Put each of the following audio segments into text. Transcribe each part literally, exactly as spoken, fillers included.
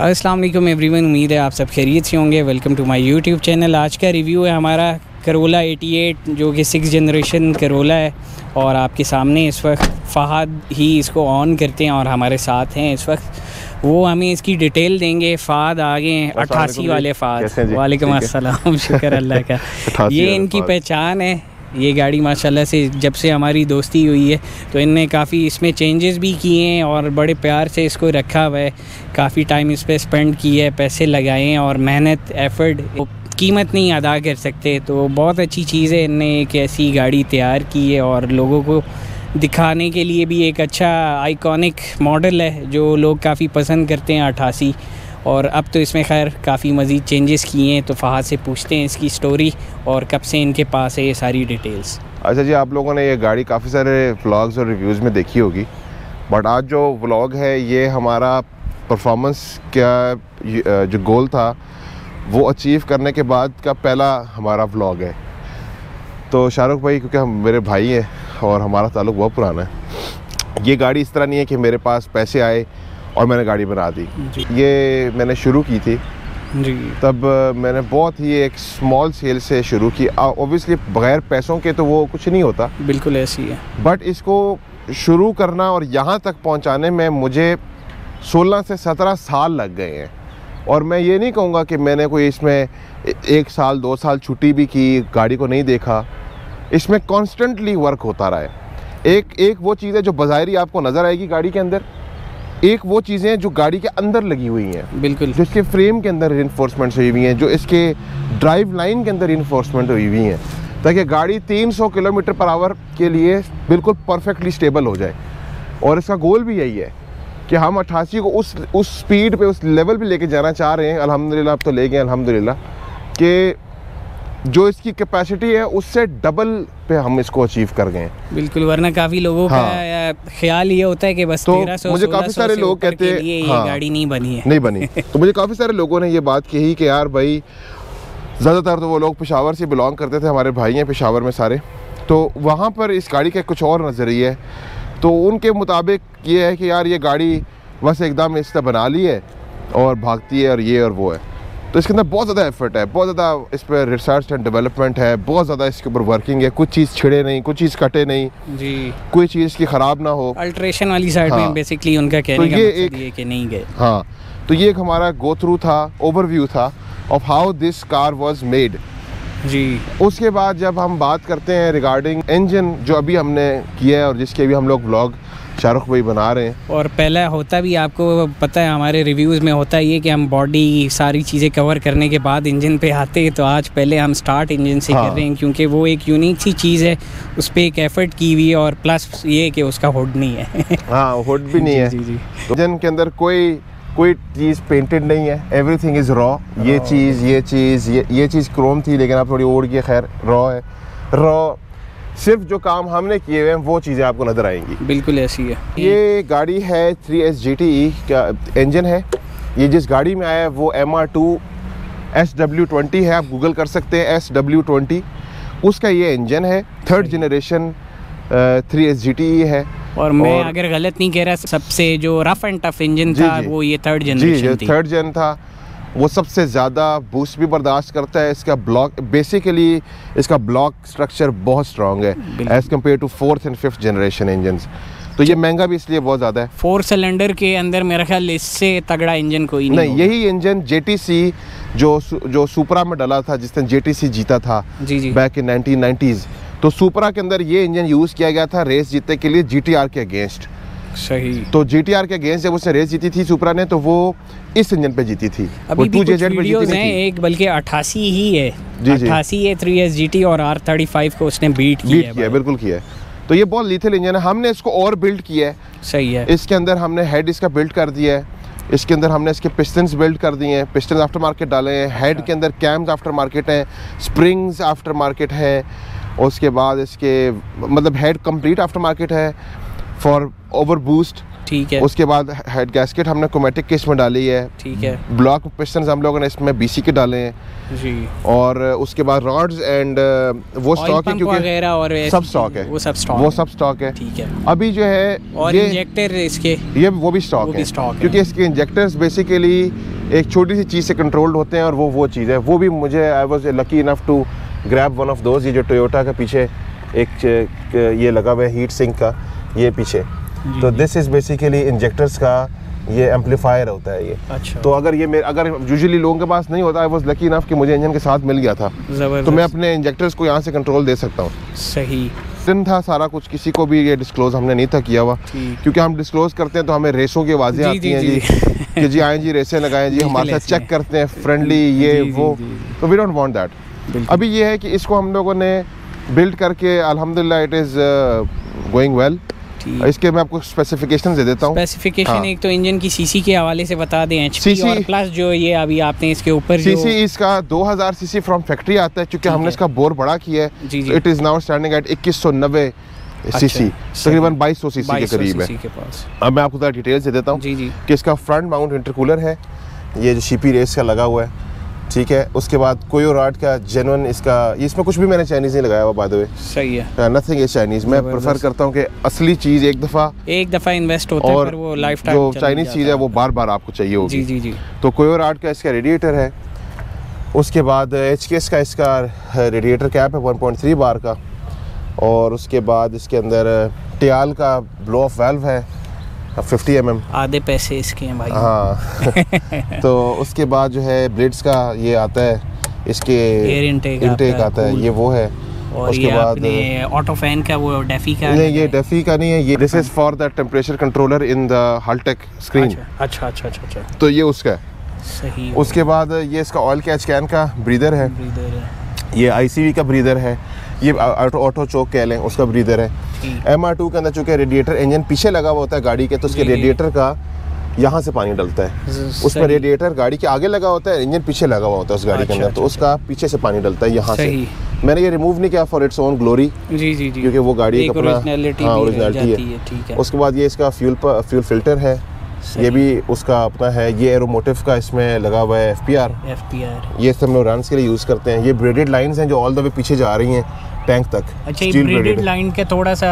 अस्सलाम वालेकुम एवरीवन, उम्मीद है आप सब खैरियत से होंगे। Welcome to my YouTube channel. आज का रिव्यू है हमारा करोला अठासी जो कि सिक्स जनरेशन करोला है और आपके सामने इस वक्त फ़हाद ही इसको ऑन करते हैं और हमारे साथ हैं इस वक्त। वो हमें इसकी डिटेल देंगे। फ़हाद आगे हैं, अट्ठासी वाले फ़हाद। वालेकुम अस्सलाम, शुक्र अल्लाह का। ये इनकी पहचान है। ये गाड़ी माशाल्लाह से जब से हमारी दोस्ती हुई है तो इनने काफ़ी इसमें चेंजेस भी किए हैं और बड़े प्यार से इसको रखा हुआ है। काफ़ी टाइम इस पर स्पेंड किया है, पैसे लगाए हैं और मेहनत एफर्ट कीमत नहीं अदा कर सकते। तो बहुत अच्छी चीज़ है, इनने एक ऐसी गाड़ी तैयार की है और लोगों को दिखाने के लिए भी एक अच्छा आइकॉनिक मॉडल है जो लोग काफ़ी पसंद करते हैं अट्ठासी। और अब तो इसमें खैर काफ़ी मज़ीद चेंजेस किए हैं। तो फ़हाद से पूछते हैं इसकी स्टोरी और कब से इनके पास है ये सारी डिटेल्स। अच्छा जी, आप लोगों ने ये गाड़ी काफ़ी सारे व्लॉग्स और रिव्यूज़ में देखी होगी, बट आज जो व्लॉग है ये हमारा परफॉर्मेंस का जो गोल था वो अचीव करने के बाद का पहला हमारा व्लॉग है। तो शाहरुख भाई, क्योंकि हम मेरे भाई हैं और हमारा ताल्लुक़ बहुत पुराना है, ये गाड़ी इस तरह नहीं है कि मेरे पास पैसे आए और मैंने गाड़ी बना दी। ये मैंने शुरू की थी जी। तब मैंने बहुत ही एक स्मॉल सेल से शुरू की। ऑब्वियसली बगैर पैसों के तो वो कुछ नहीं होता, बिल्कुल ऐसी है। बट इसको शुरू करना और यहाँ तक पहुँचाने में मुझे सोलह से सत्रह साल लग गए हैं। और मैं ये नहीं कहूँगा कि मैंने कोई इसमें एक साल दो साल छुट्टी भी की, गाड़ी को नहीं देखा। इसमें कॉन्स्टेंटली वर्क होता रहा है। एक एक वो चीज़ है जो बज़ाहिरी आपको नज़र आएगी गाड़ी के अंदर, एक वो चीज़ें जो गाड़ी के अंदर लगी हुई हैं, बिल्कुल, जो इसके फ्रेम के अंदर इन्फोर्समेंट हुई हुई हैं, जो इसके ड्राइव लाइन के अंदर इन्फोर्समेंट हुई हुई हैं, ताकि गाड़ी तीन सौ किलोमीटर पर आवर के लिए बिल्कुल परफेक्टली स्टेबल हो जाए। और इसका गोल भी यही है कि हम अट्ठासी को उस उस स्पीड पे, उस लेवल पे लेके जाना चाह रहे हैं। अल्हम्दुलिल्लाह अब तो ले गए अल्हम्दुलिल्लाह, कि जो इसकी कैपेसिटी है उससे डबल पे हम इसको अचीव कर गए हैं। बिल्कुल, वरना काफ़ी लोगों हाँ। का ख्याल ये होता है कि बस तो तेरह सौ मुझे काफ़ी सारे लोग कहते हैं ये हाँ, गाड़ी नहीं बनी है नहीं बनी तो मुझे काफ़ी सारे लोगों ने ये बात कही कि यार भाई, ज़्यादातर तो वो लोग पेशावर से बिलोंग करते थे, हमारे भाई हैं पेशावर में सारे, तो वहाँ पर इस गाड़ी का कुछ और नज़रिया है। तो उनके मुताबिक ये है कि यार ये गाड़ी बस एकदम इस तरह बना ली है और भागती है और ये और वो है। तो इसके अंदर बहुत ज़्यादा एफर्ट है, बहुत ज़्यादा इस पर रिसर्च एंड डेवलपमेंट है, बहुत ज़्यादा इसके ऊपर वर्किंग है। कुछ चीज़ छिड़े नहीं, कुछ चीज़ कटे नहीं जी, कोई चीज़ की ख़राब ना हो। अल्ट्रेशन वाली साइड हाँ। में बेसिकली उनका कहने तो का ये मकसद एक, ये कि नहीं गए। हाँ, तो ये एक हमारा गो थ्रू था, ओवरव्यू था of how this car was made जी। उसके बाद जब हम बात करते हैं रिगार्डिंग इंजन जो अभी हमने किया है और जिसके भी हम लोग व्लॉग शाहरुख भाई बना रहे हैं, और पहला होता भी आपको पता है हमारे रिव्यूज़ में होता ये कि हम बॉडी सारी चीज़ें कवर करने के बाद इंजन पे आते हैं। तो आज पहले हम स्टार्ट इंजन से हाँ। कर रहे हैं, क्योंकि वो एक यूनिक सी चीज़ है, उस पर एक एफर्ट की हुई है और प्लस ये कि उसका हुड नहीं है हाँ, हुड भी नहीं है। जी जी। इंजन के अंदर कोई कोई चीज़ पेंटेड नहीं है, एवरीथिंग इज़ रॉ। ये चीज़ ये चीज़ ये ये चीज़ क्रोम थी, लेकिन आप थोड़ी ओढ़ के खैर रॉ है। रॉ सिर्फ जो काम हमने किए हुए हैं वो चीज़ें आपको नज़र आएंगी। बिल्कुल ऐसी है। ये गाड़ी है three S G T E का इंजन है। ये जिस गाड़ी में आया है वो M R two S W twenty है, आप गूगल कर सकते हैं एस डब्ल्यू ट्वेंटी, उसका ये इंजन है। Third generation three S G T E है। और मैं और अगर गलत नहीं कह रहा, सबसे जो रफ एंड टफ इंजन था वो ये थर्ड जनरेशन थी। थर्ड जन था, वो सबसे ज़्यादा बूस्ट भी बर्दाश्त करता है। इसका ब्लॉक बेसिकली इसका ब्लॉक स्ट्रक्चर बहुत स्ट्रॉन्ग है as compare to fourth and fifth generation engines. तो ये महंगा भी इसलिए बहुत ज़्यादा है। फोर सिलेंडर के अंदर मेरा ख्याल इससे तगड़ा इंजन कोई नहीं, नहीं। यही इंजन जे टी सी जो जो सुपरा में डला था, जिसने जे टी सी जीता था जी जी बैक इन नाइनटीन नाइंटीज़, तो सुपरा के अंदर ये इंजन यूज़ किया गया था रेस जीतने के लिए जी टी आर के अगेंस्ट। सही। तो जी टी आर के अगेंस्ट जब उसने रेस जीती थी सुपरा ने, तो वो इस इंजन पे जीती थी। अभी भी कुछ वीडियोस हैं, एक बल्कि अट्ठासी ही है, अट्ठासी है थ्री एस जी टी और आर थर्टी फाइव को उसने बीट किया है, किया बिल्कुल किया है। तो ये बहुत लीथल इंजन है। हमने इसको और बिल्ड किया है। सही है। इसके अंदर हमने हेड इसका बिल्ड कर दिया है, इसके अंदर हमने इसके पिस्टन्स बिल्ड कर दिए हैं, पिस्टन्स आफ्टर मार्केट डाले हैं, हेड के अंदर कैम्स आफ्टर मार्केट हैं, स्प्रिंग्स आफ्टर मार्केट है, उसके बाद इसके मतलब हेड कंप्लीट आफ्टर मार्केट है फॉर ओवर बूस्ट। ठीक है। उसके बाद हेड गैस्केट हमने क्रोमैटिक केस में डाली है। ठीक है। ब्लॉक पिस्टन्स हम लोगों ने इसमें बीसी के डाले हैं जी। और उसके बाद रॉड्स एंड वो स्टॉक है, क्योंकि और सब स्टॉक है, वो सब स्टॉक वो सब स्टॉक है। ठीक है। अभी जो है और ये इंजेक्टर इसके ये वो भी स्टॉक है, क्योंकि इसके इंजेक्टर्स बेसिकली एक छोटी सी चीज़ से कंट्रोल्ड होते हैं और वो वो चीज़ है। वो भी मुझे I was lucky enough to grab one of those. ये जो टोयोटा का पीछे एक ये लगा हुआ है हीट सिंक का, ये पीछे, तो दिस इज़ बेसिकली इंजेक्टर्स का ये एम्पलीफायर होता है ये। अच्छा। तो अगर ये मेरे अगर यूजुअली लोगों के पास नहीं होता, आई वाज लकी इनफ कि मुझे इंजन के साथ मिल गया था, तो मैं अपने इंजेक्टर्स को यहाँ से कंट्रोल दे सकता हूँ। सही दिन था सारा कुछ, किसी को भी ये डिस्क्लोज हमने नहीं था किया हुआ, क्योंकि हम डिस्क्लोज करते हैं तो हमें रेसों की आवाज़ें आती हैं जी कि जी आएँ जी रेसें लगाएं जी, हमारे साथ चेक करते हैं फ्रेंडली ये वो, तो वी डोंट वांट दैट। अभी ये है कि इसको हम लोगों ने बिल्ड करके अल्हम्दुलिल्लाह इट इज़ गोइंग वेल। इसके मैं आपको स्पेसिफिकेशन दे देता हूँ। स्पेसिफिकेशन हाँ। एक तो इंजन की सीसी के हवाले से बता दें, एचपी और प्लस जो ये अभी आपने इसके ऊपर सीसी इसका दो हज़ार सीसी फ्रॉम फैक्ट्री आता है, क्योंकि हमने इसका बोर बड़ा किया है। It is now standing at इक्कीस सौ नब्बे सीसी, तकरीबन बाईस सौ सीसी के करीब है। अब मैं आपको डिटेल्स दे देता हूँ कि इसका फ्रंट माउंट इंटरकूलर है, ये जो सीपी रेस का लगा हुआ है, ठीक है। उसके बाद कोयोराट का जेन्युइन इसका, इसमें कुछ भी मैंने चाइनीज़ नहीं लगाया हुआ बाय द वे, सही है, नथिंग इज चाइनीज़। मैं प्रेफर करता हूँ कि असली चीज़ एक दफ़ा एक दफ़ा इन्वेस्ट होता है, और वो लाइफ टाइम जो चाइनीज़ चीज़ है वो बार बार आपको चाहिए होगी। जी जी जी। तो कोयोराट का इसका रेडिएटर है। उसके बाद एच के एस का इसका रेडिएटर कैप है वन पॉइंट थ्री बार का, और उसके बाद इसके अंदर टियाल का ब्लो ऑफ वाल्व है फिफ्टी एम एम, आधे पैसे इसके हैं भाई। हाँ तो उसके बाद जो है ब्लेड्स का ये आता है, इसके एयर इनटेक इनटेक आता है, ये वो है। और उसके बाद ऑटो फैन का वो डेफी का नहीं, ये डेफी का नहीं है, ये this is for the temperature controller in the Haltech screen. अच्छा अच्छा अच्छा अच्छा, तो ये उसका है। सही। उसके बाद ये इसका ऑयल कैच कैन का ब्रीदर है, ब्रीदर है। ये आईसीवी का ब्रीदर है, ये ऑटो ऑटो चोक कह लें उसका ब्रीदर है। एम आर टू के अंदर चूँकि रेडिएटर इंजन पीछे लगा हुआ होता है गाड़ी के, तो उसके रेडिएटर का यहाँ से पानी डलता है। उस पर रेडिएटर गाड़ी के आगे लगा होता है, इंजन पीछे लगा हुआ होता है उस गाड़ी के अंदर, तो उसका पीछे से पानी डलता है यहाँ से। मैंने ये रिमूव नहीं किया फॉर इट्स ओन ग्लोरी, जी जी जी, क्योंकि वो गाड़ी का अपना ओरिजिनलिटी है। उसके बाद ये इसका फ्यूल फ्यूल फिल्टर है, ये भी उसका अपना है। ये एरोमोटिव का इसमें लगा हुआ है एफपीआर एफपीआर ये सब हम लोग रन्स के लिए यूज़ करते हैं। ये ब्रेडेड लाइंस हैं जो ऑल द वे पीछे जा रही हैं टैंक तक। अच्छा, ये ब्रेडेड लाइन का थोड़ा सा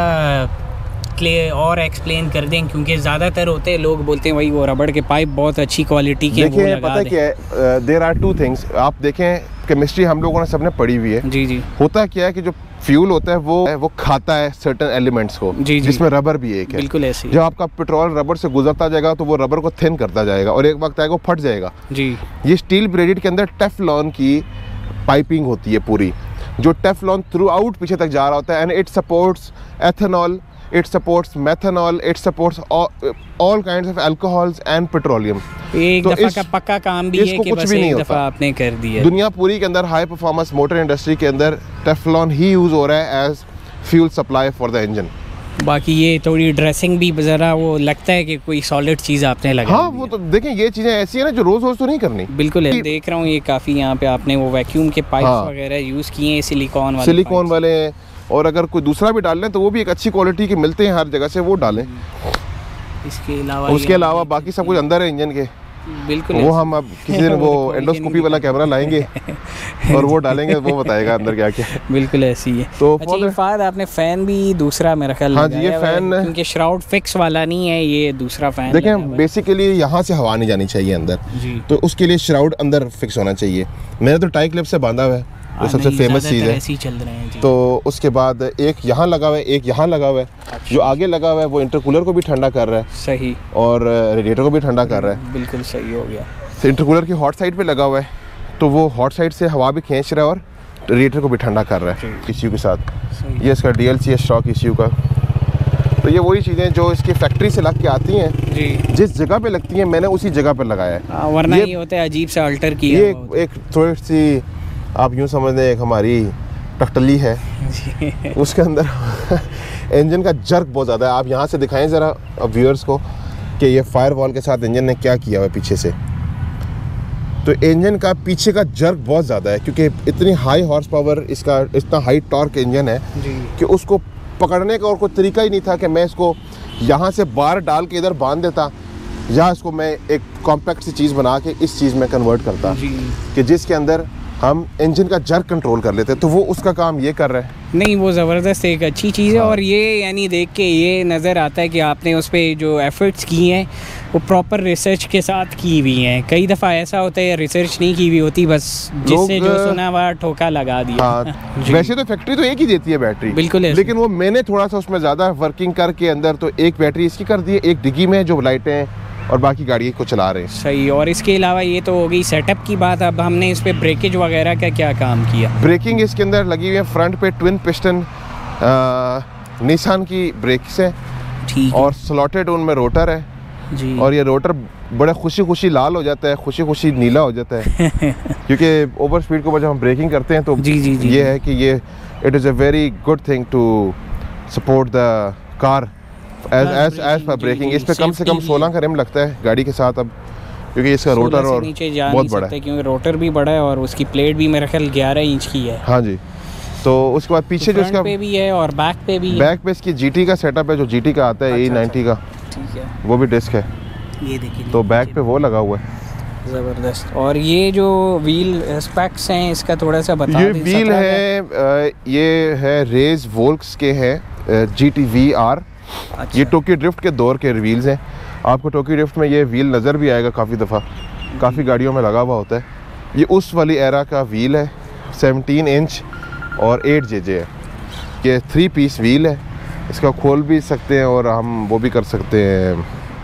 क्लियर और एक्सप्लेन कर दें, क्योंकि ज़्यादातर होते हैं लोग बोलते हैं भाई वो रबड़ के पाइप बहुत अच्छी क्वालिटी के। देखिए पता है क्या है, देयर आर टू थिंग्स। आप देखें केमिस्ट्री हम लोगों ने सबने पढ़ी हुई है। जी जी। होता क्या है कि जो फ्यूल होता है वो वो खाता है सर्टेन एलिमेंट्स को, जी जी, जिसमें रबर भी एक है। बिल्कुल ऐसे। जब आपका पेट्रोल रबर से गुजरता जाएगा तो वो रबर को थिन करता जाएगा और एक वक्त आएगा वो फट जाएगा। जी। ये स्टील ब्रेडेड के अंदर टेफ्लॉन की पाइपिंग होती है पूरी, जो टेफ्लॉन थ्रू आउट पीछे तक जा रहा होता है, and it supports ethanol, it supports methanol, it supports all, all kinds of alcohols and petroleum। एक तो दफा का पक्का काम भी है कि बस एक दफा आपने कर दिया। दुनिया पूरी के अंदर हाई परफॉर्मेंस मोटर इंडस्ट्री के अंदर टेफ्लॉन ही यूज हो रहा है as fuel supply for the engine. बाकी ये थोड़ी ड्रेसिंग भी ज़रा वो लगता है कि कोई सॉलिड चीज़ आपने लगाई। हाँ वो तो देखें, ये चीज़ें ऐसी है ना जो रोज़ रोज़ तो नहीं करनी। बिल्कुल है, देख रहा हूँ ये काफ़ी यहाँ पे आपने वो वैक्यूम के पाइप हाँ। वगैरह यूज़ किए हैं, सिलिकॉन वाले सिलिकॉन वाले, और अगर कोई दूसरा भी डाल लें तो वो भी एक अच्छी क्वालिटी के मिलते हैं हर जगह से, वो डालें। इसके अलावा उसके अलावा बाकी सब कुछ अंदर है इंजन के। बिल्कुल, वो हम अब किसी दिन वो एंडोस्कोपी वाला कैमरा लाएंगे और वो डालेंगे, वो बताएगा अंदर क्या क्या। बिल्कुल ऐसी है। तो अच्छा, फाद आपने फैन भी दूसरा मेरा ख्याल। हाँ जी, ये फैन क्योंकि श्राउड फिक्स वाला नहीं है, ये दूसरा फैन। देखें बेसिकली यहाँ से हवा नहीं जानी चाहिए अंदर, तो उसके लिए श्राउड अंदर फिक्स होना चाहिए। मेरा तो टाई क्लिप से बांधा हुआ है, वो सबसे फेमस चीज़ है। चल रहे हैं तो उसके बाद एक यहाँ लगा हुआ है, एक यहाँ लगा हुआ है। अच्छा। जो आगे लगा हुआ है वो इंटरकूलर को भी ठंडा कर रहा है, सही, और रेडिएटर को भी ठंडा कर रहा है। बिल्कुल सही हो गया। तो इंटरकूलर की हॉट साइड पे लगा हुआ है, तो वो हॉट साइड से हवा भी खींच रहा है और रेडिएटर को भी ठंडा कर रहा है ईसीयू के साथ। ये इसका डी एल सी है स्टॉक ईसीयू का। तो ये वही चीज़ें जो इसकी फैक्ट्री से लग के आती हैं जी, जिस जगह पे लगती हैं मैंने उसी जगह पे लगाया है, वरना ये होता है अजीब सा अल्टर किया। ये एक थोड़ी सी आप यूँ समझ लें एक हमारी टकटली है उसके अंदर इंजन का जर्क बहुत ज़्यादा है। आप यहाँ से दिखाएं ज़रा व्यूअर्स को कि ये फायर वॉल के साथ इंजन ने क्या किया हुआ है पीछे से। तो इंजन का पीछे का जर्क बहुत ज़्यादा है, क्योंकि इतनी हाई हॉर्स पावर इसका, इतना हाई टॉर्क इंजन है कि उसको पकड़ने का और कोई तरीका ही नहीं था कि मैं इसको यहाँ से बार डाल के इधर बांध देता, या इसको मैं एक कॉम्पैक्ट सी चीज़ बना के इस चीज़ में कन्वर्ट करता कि जिसके अंदर हम इंजन का जर्क कंट्रोल कर लेते। तो वो उसका काम ये कर रहा है। नहीं, वो ज़बरदस्त एक अच्छी चीज़ है। हाँ। और ये यानी देख के ये नज़र आता है कि आपने उस पर जो एफर्ट्स किए हैं वो प्रॉपर रिसर्च के साथ की हुई हैं। कई दफ़ा ऐसा होता है रिसर्च नहीं की हुई होती, बस जिससे जो सुना हुआ ठोका लगा दिया। हाँ, वैसे तो फैक्ट्री तो एक ही देती है बैटरी, बिल्कुल, लेकिन वो मैंने थोड़ा सा उसमें ज़्यादा वर्किंग करके अंदर तो एक बैटरी इसकी कर दी है, एक डिग्गी में जो लाइटें और बाकी गाड़ी को चला रहे हैं। सही। और इसके अलावा ये तो हो गई सेटअप की बात। अब हमने इस पर ब्रेकेज वगैरह का क्या काम किया? ब्रेकिंग इसके अंदर लगी हुई है, फ्रंट पे ट्विन पिस्टन निसान की ब्रेक्स है, ठीक, और स्लॉटेड उनमें रोटर है जी। और ये रोटर बड़ा खुशी खुशी लाल हो जाता है, खुशी खुशी नीला हो जाता है क्योंकि ओवर स्पीड के ऊपर जब हम ब्रेकिंग करते हैं तो जी, जी, जी, ये है कि ये it is a very good thing to support the car as as as for braking. इस पे कम से कम सोलह का रिम लगता है गाड़ी के साथ अब, क्योंकि इसका रोटर और बहुत बड़ा है, क्योंकि रोटर भी बड़ा है और उसकी प्लेट भी मेरे ख्याल ग्यारह इंच की है। हाँ जी। तो उसके बाद पीछे तो जो इसका पे भी है और बैक पे भी बैक पे इसकी जीटी का सेटअप है, जो जीटी का आता है ए नाइन्टी का, ठीक है, वो भी डिस्क है, ये देखिए। तो बैक पे वो लगा हुआ है, ज़बरदस्त। और ये जो व्हील स्पेक्स हैं इसका थोड़ा सा बता ये दें। व्हील है, ये है रेज वोल्क्स के हैं जी टी वी आर। ये टोक्यो ड्रिफ्ट के दौर के व्हील्स हैं। आपको टोक्यो ड्रिफ्ट में ये व्हील नज़र भी आएगा काफ़ी दफ़ा, काफ़ी गाड़ियों में लगा हुआ होता है। ये उस वाली एरा का व्हील है, सत्रह इंच और आठ जे जे है। ये थ्री पीस व्हील है, इसका खोल भी सकते हैं और हम वो भी कर सकते हैं,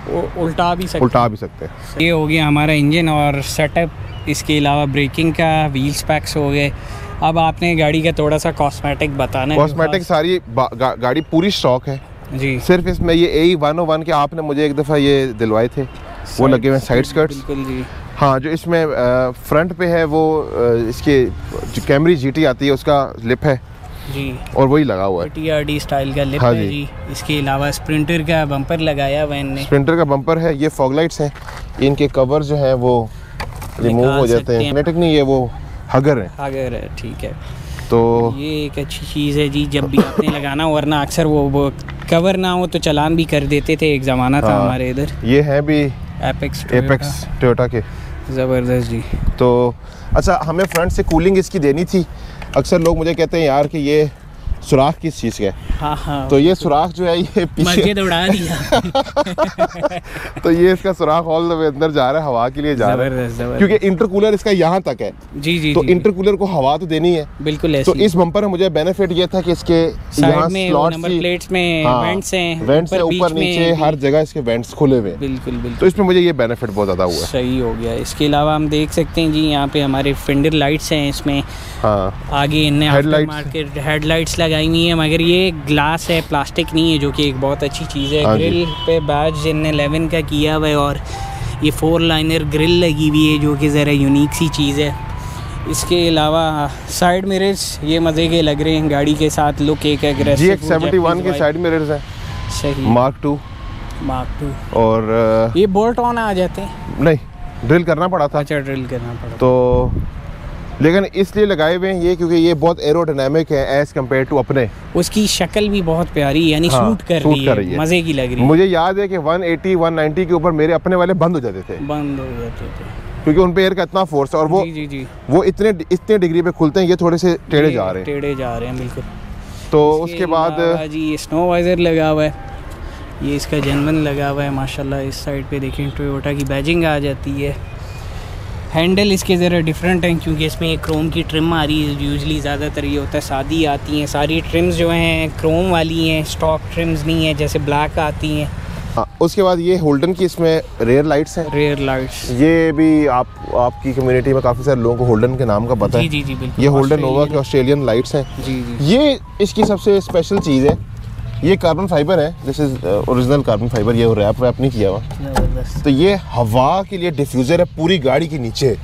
उल्टा भी सकते उल्टा भी सकते हैं। ये हो गया हमारा इंजन और सेटअप। इसके अलावा ब्रेकिंग का व्हील स्पेक्स हो गए। अब आपने गाड़ी का थोड़ा सा कॉस्मेटिक बताना है। कॉस्मेटिक सारी गा, गाड़ी पूरी स्टॉक है जी। सिर्फ इसमें ये ए वन ओ वन के आपने मुझे एक दफ़ा ये दिलवाए थे, वो लगे हुए साइड स्कर्ट्स। बिल्कुल जी। हाँ, जो इसमें फ्रंट पे है वो आ, इसके जो कैमरी जीटी आती है उसका लिप है जी, और वही लगा हुआ है, टी आर डी स्टाइल का लिप हाँ है जी। जी। इसके अलावा स्प्रिंटर का बम्पर लगाया हुआ इनने। स्प्रिंटर का बम्पर है। ये फॉग लाइट्स हैं, इनके कवर जो है वो रिमूव हो जाते हैं, मैग्नेटिक नहीं, ये वो हगर है, हगर है, ठीक है। तो ये एक अच्छी चीज़ है जी, जब भी आपने लगाना, वरना अक्सर वो वो कवर ना हो तो चालान भी कर देते थे, एक ज़माना था हाँ, हमारे इधर। ये है भी एपेक्स एपेक्स टोयोटा के। ज़बरदस्त जी। तो अच्छा, हमें फ्रंट से कूलिंग इसकी देनी थी। अक्सर लोग मुझे कहते हैं यार कि ये सुराख किस चीज़ का है, हाँ हाँ, तो ये सुराख जो है ये पीछे मस्जिद उड़ा दिया तो ये इसका सुराख ऑल द वे अंदर जा रहा है, हवा के लिए जा रहा है, क्योंकि इंटरकूलर इसका यहाँ तक है जी जी। तो जी, इंटरकूलर को हवा तो देनी है, बिल्कुल ऐसे। तो इस बम्पर में मुझे बेनिफिट ये था कि इसके यहाँ स्लॉट्स, नंबर प्लेट्स में वेंट्स हैं, वेंट्स है ऊपर नीचे, हर जगह इसके वेंट्स खुले हुए हैं। बिल्कुल बिल्कुल। तो इसमें मुझे ये बेनिफिट बहुत ज़्यादा हुआ है। सही हो गया। इसके अलावा हम देख सकते हैं जी, यहाँ पे हमारे फेंडर लाइट्स हैं इसमें। हाँ, आगे इनने हेडलाइट्स मार्केट हेडलाइट्स लगाई हुई है, मगर ये ग्लास है, प्लास्टिक नहीं है, जो कि एक बहुत अच्छी चीज़ है। हाँ ग्रिल पे बैज इनने इलेवन का किया हुआ है और ये फोर लाइनर ग्रिल लगी हुई है, जो कि ज़रा यूनिक सी चीज़ है। इसके अलावा साइड मिरर्स ये मज़े के लग रहे हैं गाड़ी के साथ, लुक एक aggressive. G X seventy one के साइड मिरर्स हैं, सही, मार्क टू मार्क टू। और ये बोल्ट ऑन आ जाते हैं? नहीं, ड्रिल करना पड़ा था। अच्छा, ड्रिल करना पड़ा तो लेकिन इसलिए लगाए हुए हैं ये क्योंकि ये बहुत एरोडायनामिक है एज कम्पेयर टू अपने। उसकी शक्ल भी बहुत प्यारी है, यानी हाँ, सूट कर सूट रही कर है, रही है, मज़े की लग रही है। मुझे याद है कि वन एटी वन नाइंटी के ऊपर मेरे अपने वाले बंद हो जाते थे, बंद हो जाते थे, क्योंकि उन पे एयर का इतना फोर्स है और वो जी जी जी, वो इतने इतने डिग्री पे खुलते हैं, ये थोड़े से टेढ़े जा रहे हैं, टेढ़े जा रहे हैं बिल्कुल। तो उसके बाद जी ये स्नो वाइजर लगा हुआ है, ये इसका जनवन लगा हुआ है माशाल्लाह। इस साइड पे देखें टोयोटा की बैजिंग आ जाती है। हैंडल इसके ज़रा डिफरेंट हैं, क्योंकि इसमें एक क्रोम की ट्रिम आ रही है। यूजुअली ज़्यादातर ये होता है सादी आती हैं, सारी ट्रिम्स जो हैं क्रोम वाली हैं, स्टॉक ट्रिम्स नहीं है जैसे ब्लैक आती हैं। हाँ, उसके बाद ये होल्डन की इसमें रेयर लाइट्स हैं, रेयर लाइट्स। ये भी आप आपकी कम्युनिटी में काफ़ी सारे लोगों को होल्डन के नाम का पता है। जी जी जी बिल्कुल। ये होल्डन नोवा के ऑस्ट्रेलियन लाइट्स हैं। जी जी। ये इसकी सबसे स्पेशल चीज़ है, ये कार्बन फाइबर है, this is original carbon fibre, ये रैप वैप नहीं किया हुआ। ज़बरदस्त। तो ये हवा के लिए डिफ्यूज़र है पूरी गाड़ी के नीचे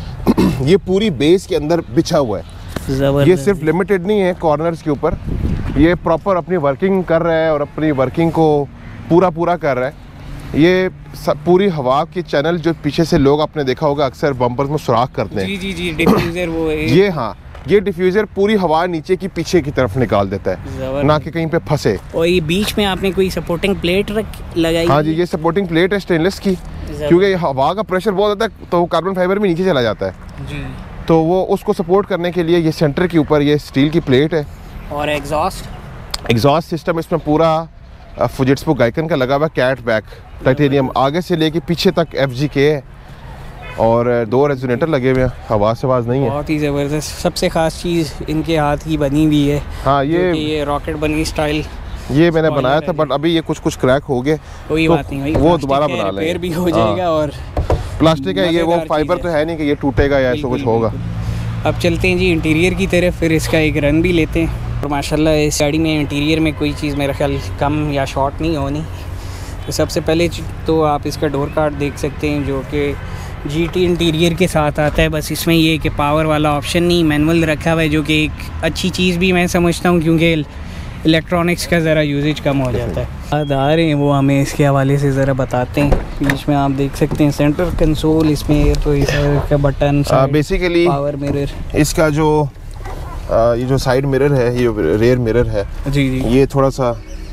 ये पूरी बेस के अंदर बिछा हुआ है। ज़बरदस्त। ये सिर्फ लिमिटेड नहीं है कॉर्नर्स के ऊपर, ये प्रॉपर अपनी वर्किंग कर रहा है और अपनी वर्किंग को पूरा पूरा कर रहा है। ये पूरी हवा के चैनल जो पीछे से लोग आपने देखा होगा अक्सर बम्पर्स में सुराख करते हैं, जी जी जी, डिफ्यूज़र वो है ये, हाँ, ये डिफ्यूज़र पूरी हवा नीचे की पीछे की तरफ निकाल देता है, ना कि कहीं पे फंसे। और ये बीच में आपने कोई सपोर्टिंग प्लेट रख लगाई? हाँ जी, ये सपोर्टिंग प्लेट है स्टेनलेस की, क्योंकि हवा का प्रेशर बहुत ज़्यादा है तो कार्बन फाइबर में नीचे चला जाता है जी, तो वो उसको सपोर्ट करने के लिए ये सेंटर के ऊपर ये स्टील की प्लेट है। और एग्जॉस्ट एग्जॉस्ट सिस्टम इसमें पूरा फुजिट्सु गाइकन का लगा हुआ, कैट बैक टाइटेनियम, आगे से लेके पीछे तक एफ जी के है और दो रेजोनेटर लगे हुए हैं, आवाज़ से आवाज़ नहीं है। बहुत ही ज़बरदस्त। सबसे ख़ास चीज़ इनके हाथ की बनी हुई है। हाँ, ये ये रॉकेट बनी स्टाइल ये मैंने बनाया था, बट अभी ये कुछ कुछ क्रैक हो गए। कोई तो बात नहीं, वो दोबारा बना लेंगे, रिपेयर भी हो जाएगा। और प्लास्टिक है ये, वो फाइबर तो है नहीं कि ये टूटेगा या ऐसा कुछ होगा। अब चलते हैं जी इंटीरियर की तरफ, फिर इसका एक रन भी लेते हैं। और माशाल्लाह इस गाड़ी में इंटीरियर में कोई चीज़ मेरा ख्याल कम या शॉर्ट नहीं होनी। तो सबसे पहले तो आप इसका डोर कार्ड देख सकते हैं जो कि जीटी इंटीरियर के साथ आता है। बस इसमें ये कि पावर वाला ऑप्शन नहीं, मैनुअल रखा हुआ है, जो कि एक अच्छी चीज़ भी मैं समझता हूँ, क्योंकि इलेक्ट्रॉनिक्स का ज़रा यूजेज कम हो जाता है। बाद आ रहे हैं वो हमें इसके हवाले से ज़रा बताते हैं। बीच में आप देख सकते हैं सेंटर कंसोल, इसमें तो इसका बटन, बेसिकली पावर मिरर, इसका जो आ, ये जो साइड मिरर है, ये रेयर मिरर है जी जी, ये थोड़ा सा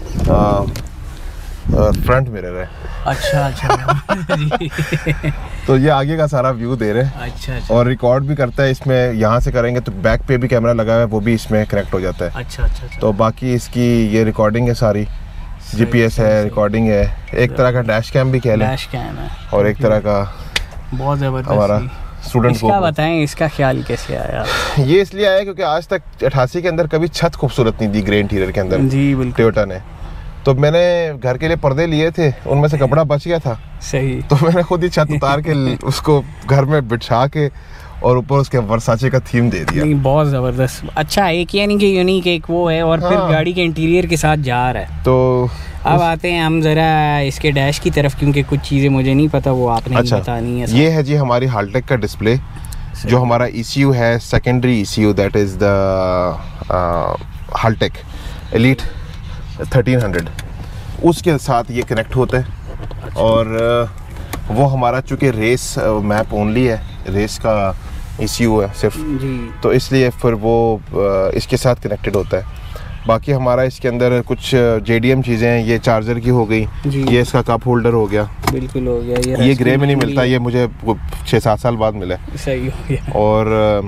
फ्रंट मिरर है। अच्छा अच्छा जी। तो ये आगे का सारा व्यू दे रहे हैं। अच्छा अच्छा। और रिकॉर्ड भी करता है इसमें, यहाँ से करेंगे तो बैक पे भी कैमरा लगा हुआ है, वो भी इसमें कनेक्ट हो जाता है। अच्छा अच्छा, अच्छा। तो बाकी इसकी ये रिकॉर्डिंग है सारी, जीपीएस है, रिकॉर्डिंग है, एक तरह का डैश कैम भी कह लें, डैश कैम है, और एक तरह का बहुत ज़बरदस्त हमारा स्टूडेंट को बताएं इसका ख्याल कैसे आया। ये इसलिए आया क्योंकि आज तक अठासी के अंदर कभी छत खूबसूरत नहीं दी ग्रे इंटीरियर के अंदर जी, बिल्कुल टोयोटा ने। तो मैंने घर के लिए पर्दे लिए थे, उनमें से कपड़ा बच गया था, सही, तो मैंने खुद ही छत उतार के उसको घर में बिछा के और ऊपर उसके वर्साचे का थीम दे दिया। नहीं, बहुत ज़बरदस्त। अच्छा, एक यानी कि यूनिक एक वो है, और हाँ। फिर गाड़ी के इंटीरियर के साथ जा रहा है। तो अब आते हैं हम ज़रा इसके डैश की तरफ, क्योंकि कुछ चीज़ें मुझे नहीं पता, वो आपने अच्छा, बतानी है। ये है जी हमारी हालटेक का डिस्प्ले, जो हमारा ईसीयू है, secondary ECU, that is the Haltech Elite thirteen hundred, उसके साथ ये कनेक्ट होता है। अच्छा। और वो हमारा चूँकि रेस मैप ओनली है, रेस का ईसीयू है सिर्फ जी, तो इसलिए फिर वो इसके साथ कनेक्टेड होता है। बाकी हमारा इसके अंदर कुछ जेडीएम चीज़ें हैं, ये चार्जर की हो गई, ये इसका कप होल्डर हो गया, बिल्कुल हो गया। ये, ये ग्रे में नहीं मिलता, ये मुझे छः सात साल बाद मिला, सही हो गया। और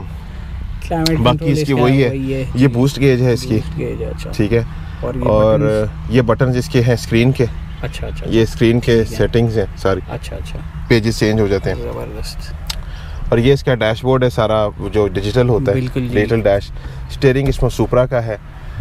बाकी इसकी वही है, है ये बूस्ट गेज है इसकी, ठीक है। और ये, और ये बटन जिसके हैं स्क्रीन के, अच्छा अच्छा, ये स्क्रीन के सेटिंग्स हैं सारी, अच्छा अच्छा, पेजेस चेंज हो जाते हैं, ज़बरदस्त। और ये इसका डैशबोर्ड है सारा जो डिजिटल होता है, डिजिटल डैश। स्टीयरिंग इसमें सुपरा का है,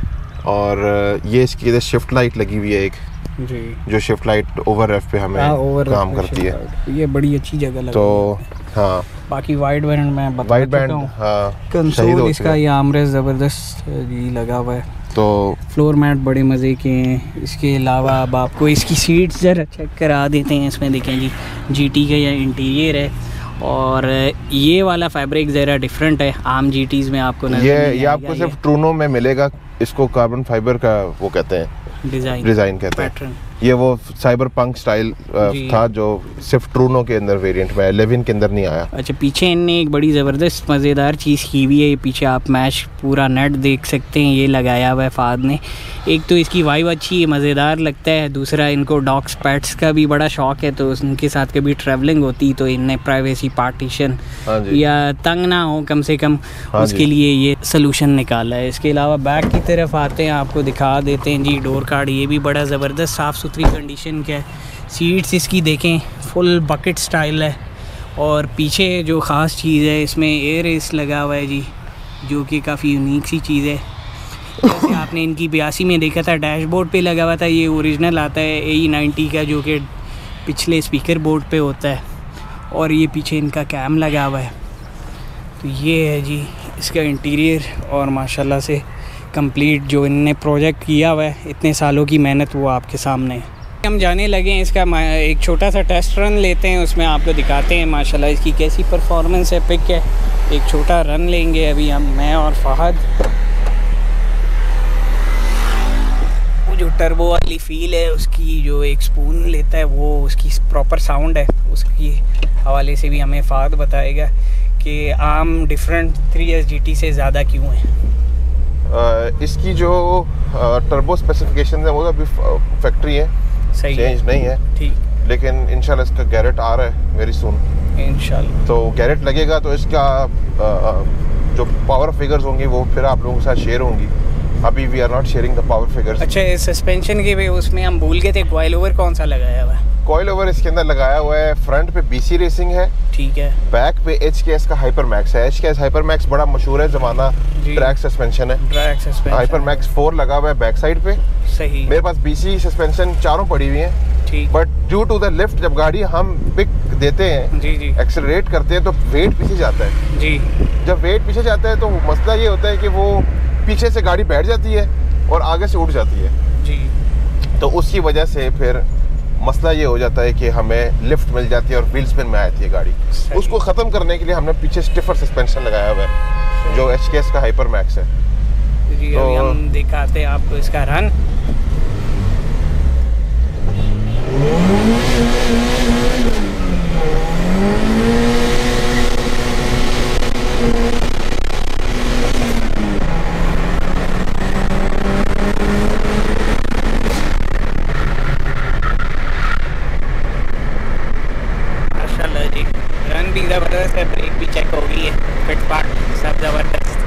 और ये इसकी इधर शिफ्ट लाइट लगी हुई है एक जी, जो शिफ्ट लाइट ओवर रेफ पे हमें काम करती है। ये बड़ी अच्छी जगह लगी। तो हाँ, बाकी वाइड बैंड में बता वाइड बैंड, हाँ, कंसोल इसका ये आर्मरेस्ट ज़बरदस्त जी लगा हुआ है। तो फ्लोर मैट बड़े मज़े के हैं। इसके अलावा अब आपको इसकी सीट्स ज़रा चेक करा देते हैं। इसमें देखें जी, जीटी का यह इंटीरियर है, और ये वाला फैब्रिक ज़रा डिफरेंट है आम जीटीज़ में आपको नजर ये ये आपको सिर्फ ट्रूनो में मिलेगा। इसको कार्बन फाइबर का वो कहते हैं, डिज़ाइन डिज़ाइन कहते हैं। ये वो साइबर पंक स्टाइल था जो सिर्फ ट्रूनो के अंदर वेरिएंट में, इलेवन के अंदर नहीं आया। अच्छा, पीछे इनने एक बड़ी ज़बरदस्त मज़ेदार चीज़ की हुई है। ये पीछे आप मैश पूरा नेट देख सकते हैं, ये लगाया हुआ है फाद ने। एक तो इसकी वाइब अच्छी है, मज़ेदार लगता है। दूसरा, इनको डॉग्स पेट्स का भी बड़ा शौक है, तो उनके साथ कभी ट्रैवलिंग होती तो इनने प्राइवेसी पार्टीशन या तंग ना हो कम से कम, उसके लिए ये सलूशन निकाला है। इसके अलावा बैक की तरफ आते हैं, आपको दिखा देते हैं जी डोर कार्ड। ये भी बड़ा ज़बरदस्त साफ़ सुथरी कंडीशन का है। सीट्स इसकी देखें फुल बकेट स्टाइल है, और पीछे जो ख़ास चीज़ है इसमें एयर एस लगा हुआ है जी, जो कि काफ़ी यूनिक सी चीज़ है। जैसे आपने इनकी बयासी में देखा था, डैशबोर्ड पे लगा हुआ था, ये ओरिजिनल आता है ए ई नाइन्टी का, जो कि पिछले स्पीकर बोर्ड पे होता है, और ये पीछे इनका कैम लगा हुआ है। तो ये है जी इसका इंटीरियर, और माशाल्लाह से कंप्लीट जो इनने प्रोजेक्ट किया हुआ है, इतने सालों की मेहनत, वो आपके सामने है। हम जाने लगे हैं, इसका एक छोटा सा टेस्ट रन लेते हैं, उसमें आपको दिखाते हैं माशाल्लाह इसकी कैसी परफॉर्मेंस है। पिक है, एक छोटा रन लेंगे अभी हम, मैं और फहद। वो जो टर्बो वाली फील है उसकी, जो एक स्पून लेता है वो उसकी प्रॉपर साउंड है, उसकी हवाले से भी हमें फहद बताएगा कि आम different three S G T से ज़्यादा क्यों है। Uh, इसकी जो टर्बो स्पेसिफिकेशन है वो अभी फैक्ट्री है, सही चेंज है, नहीं है, ठीक, लेकिन इंशाल्लाह इसका गैरेट आ रहा है वेरी सून इंशाल्लाह। तो गैरेट लगेगा तो इसका आ, जो पावर फिगर्स होंगी वो फिर आप लोगों के साथ शेयर होंगी। अभी we are not sharing the power figures. अच्छा, सस्पेंशन के भी उसमें हम भूल गए थे, कॉइल ओवर कौन सा लगाया हुआ है? कॉइल ओवर इसके अंदर लगाया हुआ है। फ्रंट पे बीसी रेसिंग है, ठीक है। बैक पे एच के एस का हाइपर मैक्स है। H K S Hyper Max बड़ा मशहूर है ज़माना, ट्रैक सस्पेंशन है। Track suspension Hyper Max four लगा हुआ है बैक साइड पे। सही। मेरे पास बीसी सस्पेंशन चारों पड़ी हुई हैं, ठीक। But due to the lift जब गाड़ी हम पिक देते हैं, जी जी, एक्सेलरेट करते हैं तो वेट पीछे जाता है जी। जब वेट पीछे जाता है तो मसला ये होता है कि वो पीछे से गाड़ी बैठ जाती है और आगे से उठ जाती है जी। तो उसकी वजह से फिर मसला ये हो जाता है कि हमें लिफ्ट मिल जाती है और व्हील स्पिन में आती है गाड़ी। उसको ख़त्म करने के लिए हमने पीछे स्टिफर सस्पेंशन लगाया हुआ है जो एच के एस का हाइपर मैक्स है। जी, तो अभी हम दिखाते हैं आपको इसका रन। माशाल्लाह जी, रन भी ज़बरदस्त है, ब्रेक भी चेक हो गई है, फिटफाट सब ज़बरदस्त।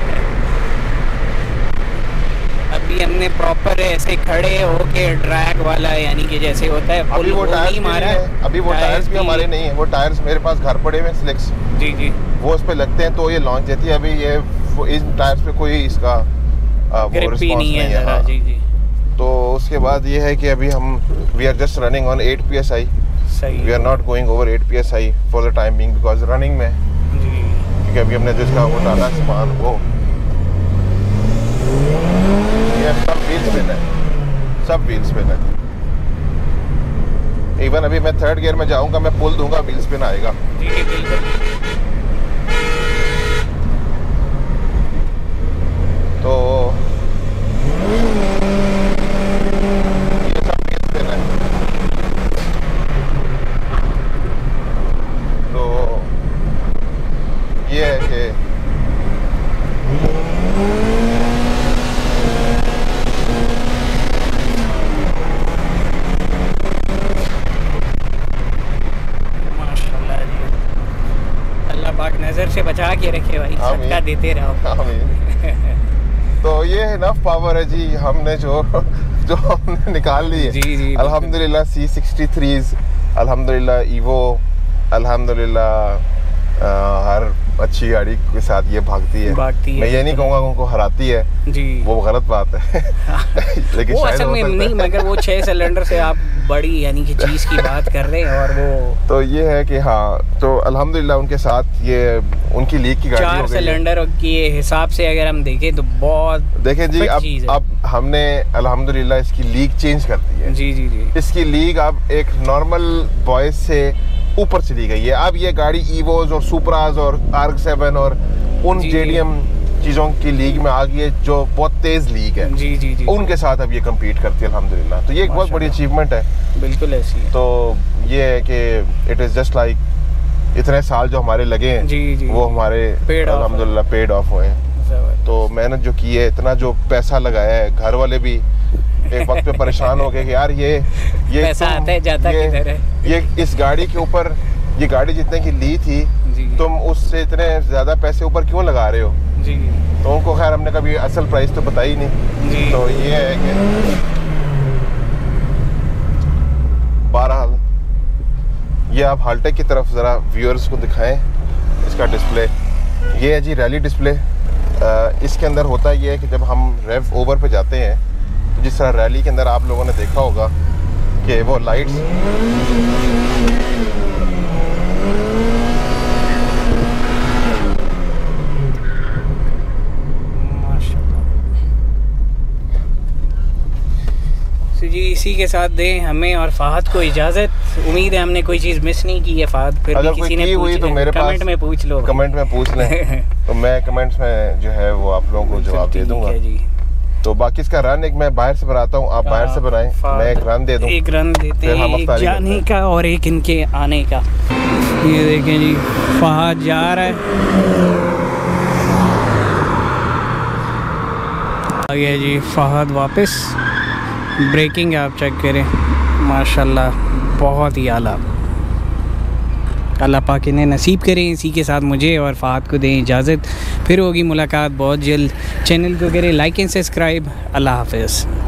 अभी हमने प्रॉपर ऐसे खड़े होके ड्रैग वाला यानी कि जैसे होता है अभी वो टायर्स मारा है। अभी वो टायर्स भी हमारे नहीं है, वो टायर्स मेरे पास घर पड़े हुए स्लिक्स। जी जी, वो उस पे लगते हैं तो ये लॉन्च देती है। अभी ये इन टायर्स पे कोई इसका ग्रिप भी नहीं है, है। हाँ। जी जी। तो उसके बाद ये है कि अभी हम we are just running on eight P S I. सही। We are not going over eight P S I for the time being because running में जी, क्योंकि अभी हमने जिसका वो डाला सामान वो ये सब व्हील्स पे है, सब व्हील्स पे है। इवन अभी मैं थर्ड गियर में जाऊंगा, मैं पुल दूंगा, व्हील्स पे आएगा। जी जी, बिल्कुल। तो ये सब व्हील्स पे है। तो ये है कि नजर से बचा के रखे भाई, सटका देते रहो। तो ये इनफ पावर है जी, हमने जो जो हमने निकाल ली है। जी जी, अल्हम्दुलिल्लाह सी सिक्सटी थ्रीज़, अल्हम्दुलिल्लाह ईवो, अल्हम्दुलिल्लाह हर अच्छी गाड़ी के साथ ये भागती है, भागती है। मैं ये नहीं कहूँगा उनको हराती है जी, वो गलत बात है। लेकिन वो असल में नहीं, मगर वो छह सिलेंडर से आप बड़ी यानी कि चीज़ की बात कर रहे हैं। और वो तो ये है कि हाँ, तो अल्हम्दुलिल्लाह उनके साथ ये उनकी लीक की गाड़ी चार सिलेंडर के हिसाब से अगर हम देखें तो बहुत देखें जी। अब अब हमने अल्हम्दुलिल्लाह इसकी लीक चेंज कर दी है। जी जी जी, इसकी लीक अब एक नॉर्मल बॉयज से ऊपर चली गई है। अब ये गाड़ी ईवोज और सुपराज और आर्क सेवन और उन जेडीएम चीज़ों की लीग में आ गई है जो बहुत तेज़ लीग है। जी जी जी, उनके साथ अब ये कम्पीट करती है अल्हम्दुलिल्लाह। तो ये एक बहुत बड़ी अचीवमेंट है, बिल्कुल ऐसी है। तो ये है कि इट इज़ जस्ट लाइक इतने साल जो हमारे लगे हैं जी जी, वो हमारे अल्हम्दुलिल्लाह पेड ऑफ हुए हैं। तो मेहनत जो की है, इतना जो पैसा लगाया है, घर वाले भी एक वक्त पे परेशान हो गए कि यार ये ये पैसा आता है जाता किधर है, ये इस गाड़ी के ऊपर, ये गाड़ी जितने की ली थी तुम उससे इतने ज़्यादा पैसे ऊपर क्यों लगा रहे हो जी। तो उनको खैर हमने कभी असल प्राइस तो बताई नहीं जी। तो ये है कि बहरहाल ये आप हालटेक की तरफ ज़रा व्यूअर्स को दिखाएं इसका डिस्प्ले। ये है जी रैली डिस्प्ले। इसके अंदर होता ये है कि जब हम रेव ओवर पे जाते हैं तो जिस तरह रैली के अंदर आप लोगों ने देखा होगा कि वो लाइट्स जी। इसी के साथ दें हमें और फहद को इजाज़त। उम्मीद है हमने कोई चीज़ मिस नहीं की है फहद, फिर भी किसी ने हुई तो मेरे कमेंट में पूछ लो, कमेंट में पूछ लें तो मैं कमेंट्स में जो है वो आप लोगों को जवाब दे दूंगा जी। तो बाकी इसका रन एक मैं बाहर से बनाता हूँ, आप बाहर से बनाएं, मैं एक रन दे दूँ। एक रन देते हैं, एक जाने का और एक इनके आने का। ये देखें जी, फहद जा रहा है, आ गया जी फहद वापस। ब्रेकिंग आप चेक करें, माशाल्लाह बहुत ही आला। अल्लाह पाक इन्हें नसीब करें। इसी के साथ मुझे और फहद को दें इजाज़त, फिर होगी मुलाकात बहुत जल्द। चैनल को करें लाइक एंड सब्सक्राइब। अल्लाह हाफ़िज़।